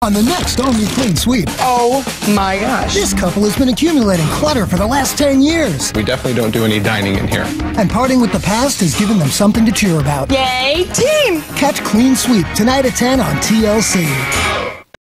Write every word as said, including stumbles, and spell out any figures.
On the next all-new clean sweep. Oh my gosh. This couple has been accumulating clutter for the last ten years. We definitely don't do any dining in here. And parting with the past has given them something to cheer about. Yay, team! Catch Clean Sweep tonight at ten on T L C.